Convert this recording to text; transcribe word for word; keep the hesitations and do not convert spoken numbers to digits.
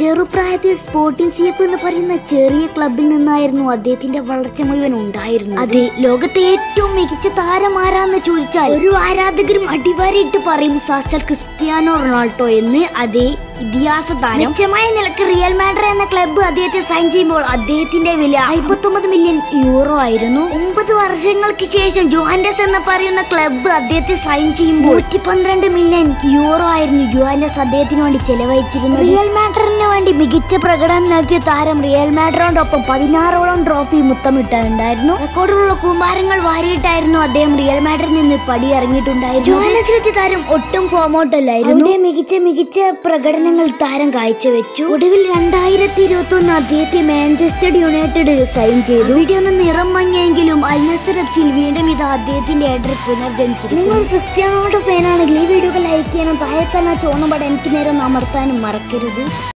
ചെറുപ്രായത്തിൽ sporting C F എന്ന് പറയുന്ന ചെറിയ ക്ലബിൽ നിന്നായിരുന്നു അദ്ദേഹത്തിന്റെ വളർച്ച മുഴുവൻ ഉണ്ടായിരുന്നത്. അതെ, ലോകത്തെ ഏറ്റവും മികച്ച താരം ആരാന്ന് ചോദിച്ചാൽ ഒരു ആരാധകരും അടിവാരിയിട്ട് പറയും സാക്ഷാൽ ക്രിസ്ത്യാനോ റൊണാൾഡോ എന്ന്. അതേ ഇതിഹാസ താരം മെച്ചമായ നിലക്ക് റിയൽ മാഡ്രിഡ് എന്ന ക്ലബ്ബ് അദ്ദേഹത്തെ സൈൻ ചെയ്യുമ്പോൾ അദ്ദേഹത്തിന്റെ വില അമ്പത്തൊമ്പത് മില്യൺ യൂറോ ആയിരുന്നു. ഒമ്പത് വർഷങ്ങൾക്ക് ശേഷം ജുവന്റസ് എന്ന് പറയുന്ന ക്ലബ്ബ് അദ്ദേഹത്തെ സൈൻ ചെയ്യുമ്പോൾ നൂറ്റി പന്ത്രണ്ട് മില്യൺ യൂറോ ആയിരുന്നു ജുവന്റസ് അദ്ദേഹത്തിന് വേണ്ടി ചെലവഴിച്ചിരുന്നത്. റിയൽ മാഡ്രിഡിന് വേണ്ടി മികച്ച പ്രകടനം നടത്തിയ താരം റിയൽ മാഡ്രിഡിനോടൊപ്പം പതിനാറോളം ട്രോഫി മുത്തമിട്ടുണ്ടായിരുന്നു. റെക്കോർഡുള്ള കൂമ്പാരങ്ങൾ വാരിയിട്ടായിരുന്നു അദ്ദേഹം റിയൽ മാഡ്രിഡിൽ നിന്ന് പടിയിറങ്ങിയിട്ടുണ്ടായിരുന്നു. ജുവന്റസിലെത്തിയ താരം ഒട്ടും ഫോമൗട്ടല്ലായിരുന്നു. മികച്ച മികച്ച പ്രകടനം താരം കാഴ്ചവെച്ചു. ഒടുവിൽ രണ്ടായിരത്തി ഇരുപത്തി ഒന്ന് അദ്ദേഹത്തെ മാഞ്ചസ്റ്റർ യുണൈറ്റഡ് സൈൻ ചെയ്തു. വീഡിയോ ഒന്ന് നിറം മങ്ങിയെങ്കിലും അൽ നസർ എഫ് വീണ്ടും ഇത് അദ്ദേഹത്തിന്റെ ഹെഡർ പുനർജനിച്ചു. നിങ്ങൾ ക്രിസ്ത്യാനോയുടെ ഫാനാണെങ്കിൽ ഈ വീഡിയോ ലൈക്ക് ചെയ്യാനും താഴെ തന്നെ ചുവന്ന ബട്ടൺ എനിക്ക് നേരം അമർത്താനും മറക്കരുത്.